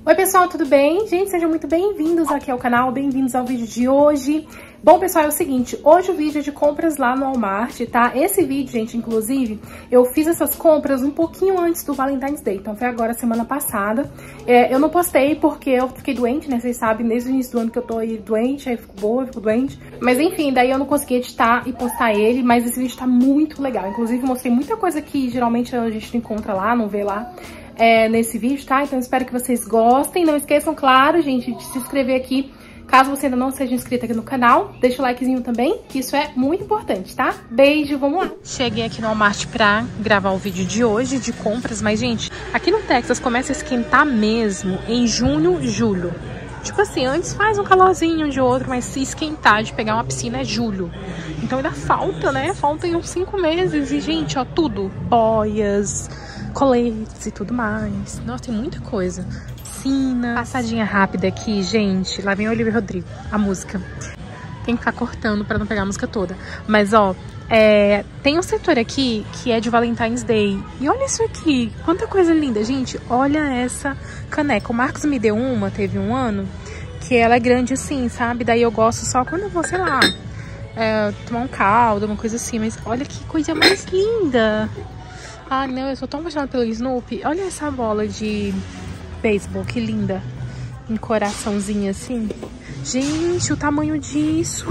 Oi pessoal, tudo bem? Gente, sejam muito bem-vindos aqui ao canal, bem-vindos ao vídeo de hoje. Bom pessoal, é o seguinte, hoje o vídeo é de compras lá no Walmart, tá? Esse vídeo, gente, inclusive, eu fiz essas compras um pouquinho antes do Valentine's Day, então foi agora, semana passada. Eu não postei porque eu fiquei doente, né? Vocês sabem, desde o início do ano que eu tô aí doente, aí eu fico boa, eu fico doente. Mas enfim, daí eu não consegui editar e postar ele, mas esse vídeo tá muito legal. Inclusive, eu mostrei muita coisa que geralmente a gente não encontra lá, não vê lá. Nesse vídeo, tá? Então espero que vocês gostem. Não esqueçam, claro, gente, de se inscrever aqui, caso você ainda não seja inscrito aqui no canal. Deixa o likezinho também, que isso é muito importante, tá? Beijo, vamos lá! Cheguei aqui no Walmart pra gravar o vídeo de hoje, de compras, mas, gente, aqui no Texas começa a esquentar mesmo em junho, julho. Tipo assim, antes faz um calorzinho de outro, mas se esquentar de pegar uma piscina é julho. Então ainda falta, né? Faltam uns 5 meses e, gente, ó, tudo. Boias, coletes e tudo mais. Nossa, tem muita coisa. Piscina. Passadinha rápida aqui, gente. Lá vem Olivia Rodrigo, a música. Tem que ficar cortando pra não pegar a música toda. Mas, ó, tem um setor aqui que é de Valentine's Day. E olha isso aqui. Quanta coisa linda, gente. Olha essa caneca. O Marcos me deu uma, teve um ano, que ela é grande assim, sabe? Daí eu gosto só quando eu vou, sei lá, tomar um caldo, uma coisa assim. Mas olha que coisa mais linda. Ah, não, eu sou tão apaixonada pelo Snoopy. Olha essa bola de beisebol, que linda. Um coraçãozinho assim. Gente, o tamanho disso.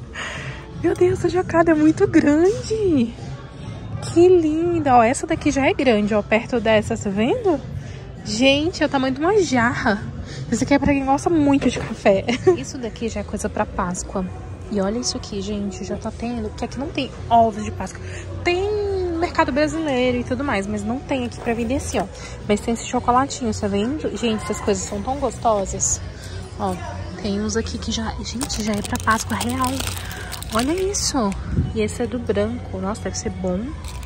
Meu Deus, essa jacada é muito grande. Que linda. Ó, essa daqui já é grande, ó, perto dessa, tá vendo? Gente, é o tamanho de uma jarra. Isso aqui é pra quem gosta muito de café. Isso daqui já é coisa pra Páscoa. E olha isso aqui, gente, já tá tendo, porque aqui não tem ovos de Páscoa. Tem no mercado brasileiro e tudo mais, mas não tem aqui pra vender assim, ó. Mas tem esse chocolatinho, tá vendo? Gente, essas coisas são tão gostosas. Ó, tem uns aqui que já, gente, já é pra Páscoa real. Olha isso. E esse é do branco. Nossa, deve ser bom.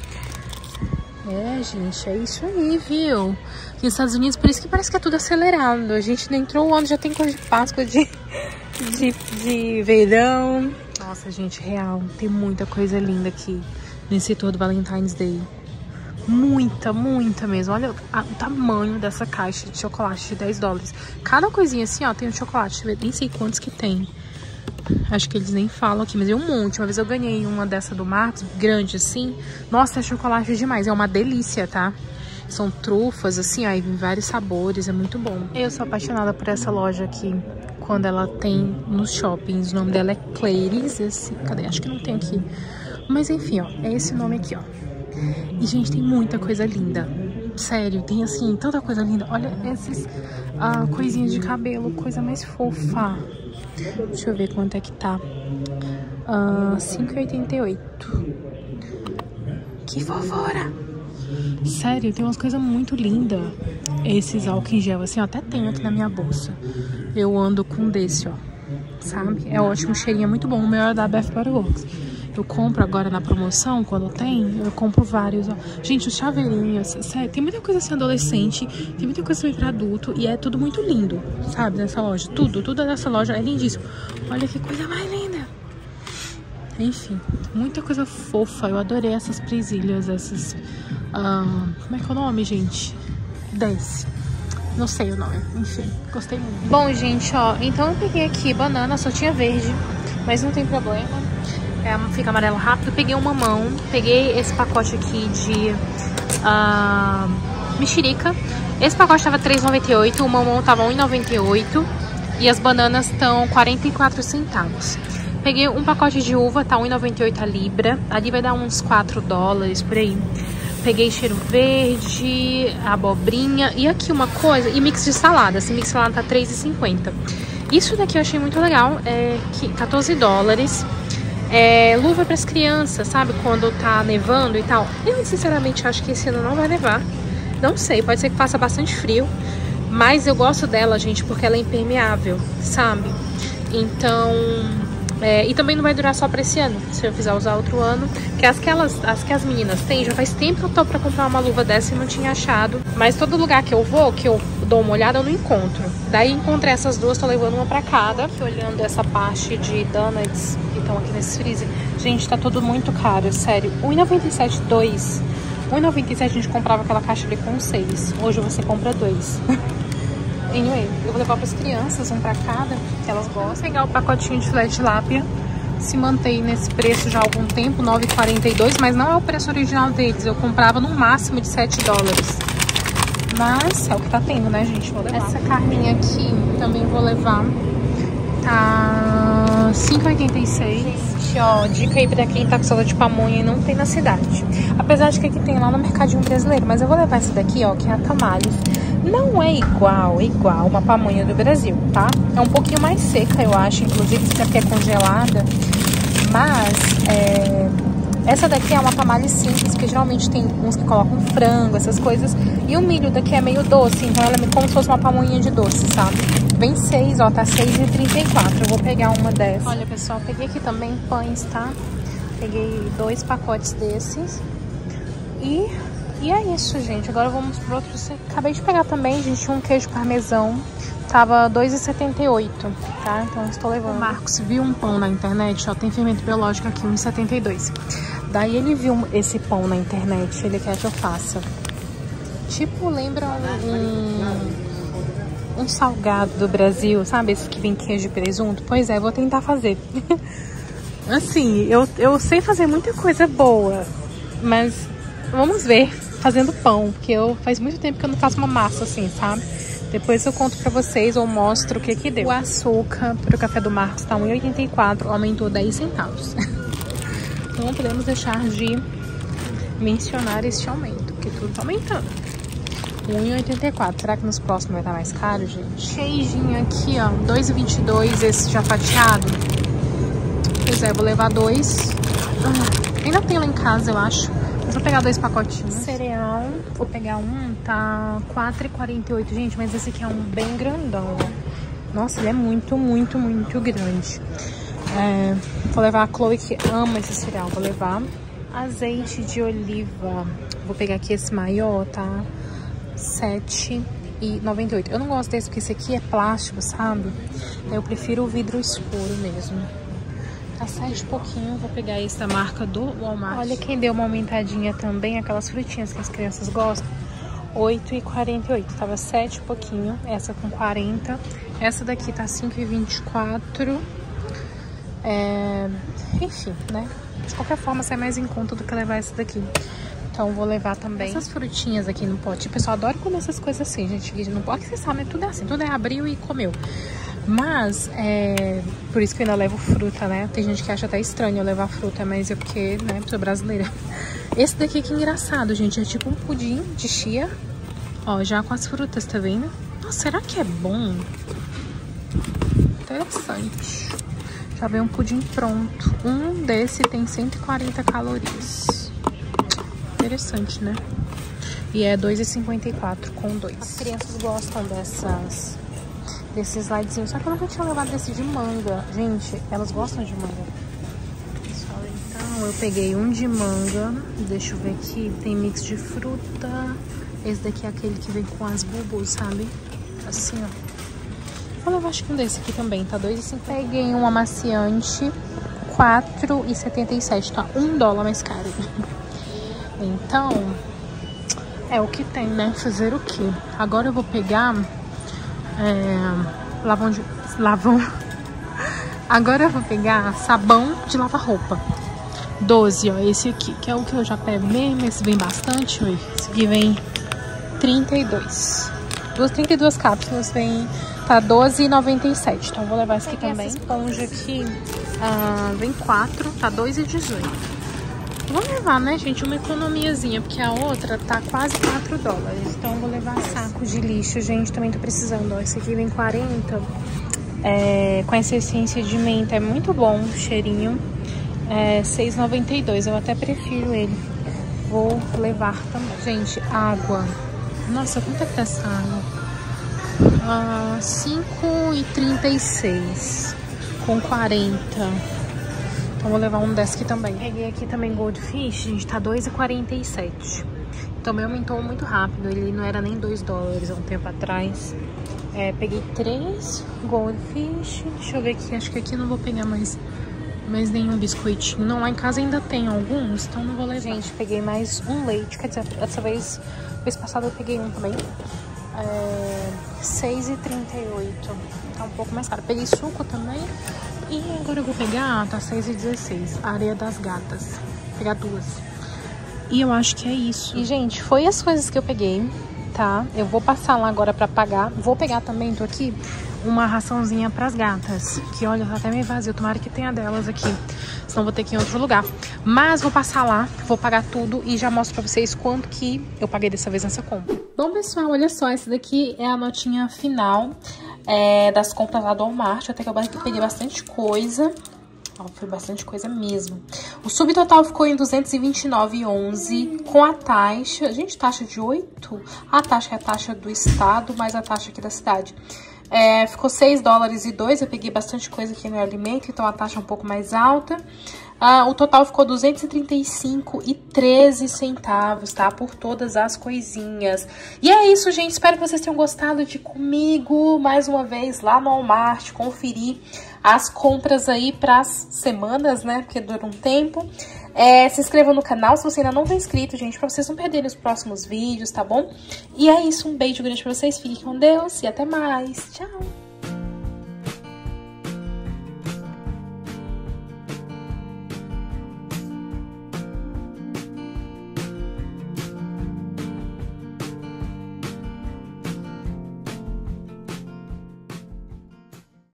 Gente, é isso aí, viu? Aqui nos Estados Unidos, por isso que parece que é tudo acelerado. A gente não entrou o ano, já tem coisa de Páscoa, de verão. Nossa, gente, real. Tem muita coisa linda aqui nesse setor do Valentine's Day. Muita, muita mesmo. Olha o tamanho dessa caixa de chocolate de $10. Cada coisinha assim, ó, tem um chocolate. Nem sei quantos que tem. Acho que eles nem falam aqui, mas é um monte. Uma vez eu ganhei uma dessa do Marcos, grande assim. Nossa, é chocolate demais. É uma delícia, tá? São trufas, assim, ó, em vários sabores. É muito bom. Eu sou apaixonada por essa loja aqui, quando ela tem nos shoppings. O nome dela é Claire's. Cadê? Acho que não tem aqui. Mas enfim, ó, é esse nome aqui, ó. E, gente, tem muita coisa linda. Sério, tem assim, tanta coisa linda. Olha essas coisinhas de cabelo, coisa mais fofa. Deixa eu ver quanto é que tá. R$5,88. Que fofura! Sério, tem umas coisas muito lindas. Esses álcool em gel, assim, ó, até tenho aqui na minha bolsa. Eu ando com desse, ó. Sabe? É ótimo, o cheirinho é muito bom. O meu é da Bath Body Works. Eu compro agora na promoção, quando tem, eu compro vários, ó. Gente, os chaveirinhos, sério, tem muita coisa assim adolescente, tem muita coisa também pra adulto, e é tudo muito lindo, sabe, nessa loja. Tudo dessa loja é lindíssimo. Olha que coisa mais linda. Enfim, muita coisa fofa. Eu adorei essas presilhas, essas... como é que é o nome, gente? Desce. Não sei o nome, enfim, gostei muito. Bom, gente, ó, então eu peguei aqui banana, só tinha verde, mas não tem problema. Fica amarelo rápido. Peguei um mamão. Peguei esse pacote aqui de mexerica. Esse pacote tava R$3,98. O mamão tava R$1,98. E as bananas estão 44 centavos. Peguei um pacote de uva, tá R$1,98 a libra. Ali vai dar uns $4 por aí. Peguei cheiro verde, abobrinha. E aqui uma coisa, e mix de salada. Esse mix de salada tá R$3,50. Isso daqui eu achei muito legal. Que $14. Luva para as crianças, sabe? Quando tá nevando e tal. Eu, sinceramente, acho que esse ano não vai nevar. Não sei, pode ser que faça bastante frio. Mas eu gosto dela, gente, porque ela é impermeável, sabe? Então... e também não vai durar só pra esse ano, se eu quiser usar outro ano. Porque as que as meninas têm, já faz tempo que eu tô pra comprar uma luva dessa e não tinha achado. Mas todo lugar que eu vou, que eu dou uma olhada, eu não encontro. Daí encontrei essas duas, tô levando uma pra cada. Aqui olhando essa parte de donuts que estão aqui nesse freezer. Gente, tá tudo muito caro, sério. R$1,97, 2. R$1,97 a gente comprava aquela caixa ali com 6. Hoje você compra 2. Anyway, eu vou levar para as crianças, um para cada, que elas gostam. Vou pegar o pacotinho de filé de tilápia. Se mantém nesse preço já há algum tempo, 9,42, mas não é o preço original deles. Eu comprava no máximo de 7 dólares. Mas é o que tá tendo, né, gente? Vou levar. Essa carninha aqui também vou levar. Tá 5,86. Gente, ó, dica aí pra quem tá com saudade de pamonha e não tem na cidade. Apesar de que aqui tem lá no mercadinho brasileiro, mas eu vou levar essa daqui, ó, que é a tamales. Não é igual uma pamonha do Brasil, tá? É um pouquinho mais seca, eu acho, inclusive, porque é congelada. Mas, essa daqui é uma tamale simples, que geralmente tem uns que colocam frango, essas coisas. E o milho daqui é meio doce, então ela é como se fosse uma pamonha de doce, sabe? Vem 6, ó, tá 6,34. Eu vou pegar uma dessas. Olha, pessoal, peguei aqui também pães, tá? Peguei 2 pacotes desses. E é isso, gente. Agora vamos pro outro. Acabei de pegar também, gente, um queijo parmesão. Tava 2,78, tá? Então estou levando. O Marcos viu um pão na internet, ó, tem fermento biológico aqui, 1,72. Daí ele viu esse pão na internet, ele quer que eu faça. Tipo, lembra um salgado do Brasil, sabe? Esse que vem queijo e presunto. Pois é, vou tentar fazer. Assim, eu sei fazer muita coisa boa, mas vamos ver fazendo pão, porque faz muito tempo que eu não faço uma massa assim, sabe? Depois eu conto pra vocês ou mostro o que que deu. O açúcar pro café do Marcos tá 1,84, aumentou 10 centavos. Então não podemos deixar de mencionar este aumento, porque tudo tá aumentando. 1,84. Será que nos próximos vai estar mais caro, gente? Queijinho aqui, ó, 2,22, esse já fatiado. Pois é, vou levar 2. Ainda tem lá em casa, eu acho. Mas vou pegar 2 pacotinhos. Cereal, vou pegar um, tá 4,48. Gente, mas esse aqui é um bem grandão. Nossa, ele é muito, muito, muito grande. Vou levar a Chloe, que ama esse cereal. Vou levar azeite de oliva. Vou pegar aqui esse maior, tá? 7,98. Eu não gosto desse porque esse aqui é plástico, sabe? Eu prefiro o vidro escuro mesmo. Tá 7 pouquinho. Vou pegar esse da marca do Walmart. Olha quem deu uma aumentadinha também, aquelas frutinhas que as crianças gostam. 8,48. Tava 7 pouquinho. Essa com 40. Essa daqui tá 5,24. Enfim, né? De qualquer forma sai mais em conta do que levar essa daqui. Então vou levar também essas frutinhas aqui no pote. O pessoal adora comer essas coisas assim, gente. No pote, vocês sabem, tudo é assim. Tudo é abriu e comeu. Mas, por isso que eu ainda levo fruta, né? Tem gente que acha até estranho eu levar fruta, mas é porque, né, sou brasileira. Esse daqui que é engraçado, gente. É tipo um pudim de chia. Ó, já com as frutas, tá vendo? Nossa, será que é bom? Interessante. Já veio um pudim pronto. Um desse tem 140 calorias. Interessante, né? E é 2,54 com 2. As crianças gostam desses slidezinhos. Só que eu nunca tinha levado desse de manga. Gente, elas gostam de manga. Então, eu peguei um de manga. Deixa eu ver aqui. Tem mix de fruta. Esse daqui é aquele que vem com as bubos, sabe? Assim, ó. Vou levar acho que um desse aqui também, tá? 2,50. Peguei um amaciante. 4,77. Tá $1 mais caro. Então, é o que tem, né? Fazer o quê? Agora eu vou pegar Agora eu vou pegar sabão de lavar roupa. 12, ó, esse aqui, que é o que eu já pego mesmo. Esse vem bastante, ó. Esse aqui vem 32. 32 cápsulas, tá 12,97. Então eu vou levar esse aqui também. Essa esponja aqui vem 4, tá 2,18. Vou levar, né, gente, uma economiazinha, porque a outra tá quase $4. Então eu vou levar saco de lixo, gente, também tô precisando, ó. Esse aqui vem 40, com essa essência de menta, é muito bom o cheirinho. 6,92, eu até prefiro ele. Vou levar também. Gente, água. Nossa, quanto é que tá essa água? 5,36 com 40. Então vou levar um desse aqui também. Peguei aqui também Goldfish, gente, tá 2,47. Também aumentou muito rápido, ele não era nem $2 há um tempo atrás. Peguei 3 Goldfish. Deixa eu ver aqui, acho que aqui não vou pegar mais nenhum biscoitinho. Não, lá em casa ainda tem alguns, então não vou levar. Gente, peguei mais um leite, quer dizer, dessa vez passada eu peguei um também. R$6,38. Tá um pouco mais caro. Peguei suco também. E agora eu vou pegar, tá R$6,16. Areia das gatas. Vou pegar 2. E eu acho que é isso. E, gente, foi as coisas que eu peguei, tá? Eu vou passar lá agora pra pagar. Vou pegar também, tô aqui, uma raçãozinha pras gatas. Que, olha, tá até meio vazio. Tomara que tenha delas aqui. Senão vou ter que ir em outro lugar. Mas vou passar lá, vou pagar tudo e já mostro pra vocês quanto que eu paguei dessa vez nessa compra. Bom, pessoal, olha só. Essa daqui é a notinha final das compras lá do Walmart. Até que eu peguei bastante coisa. Foi bastante coisa mesmo. O subtotal ficou em R$229,11 com a taxa. Gente, taxa de 8? A taxa é a taxa do estado, mais a taxa aqui da cidade. Ficou $6,02. Eu peguei bastante coisa aqui no alimento, então a taxa é um pouco mais alta. O total ficou R$235,13, tá? Por todas as coisinhas. E é isso, gente. Espero que vocês tenham gostado de ir comigo mais uma vez lá no Walmart, conferir as compras aí pras semanas, né? Porque dura um tempo. Se inscreva no canal se você ainda não tá inscrito, gente, pra vocês não perderem os próximos vídeos, tá bom? E é isso, um beijo grande pra vocês, fiquem com Deus e até mais. Tchau!